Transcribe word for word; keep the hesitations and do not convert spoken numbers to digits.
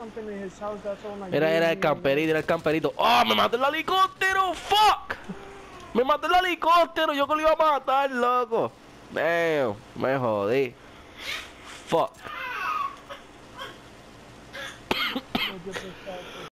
something in his house that's on like. Era, era el movie or camperito, era el camperito. ¡Oh, me mató el helicóptero! ¡Fuck! Me mató el helicóptero, yo que lo iba a matar, loco. Damn, me jodí. Fuck. whatever.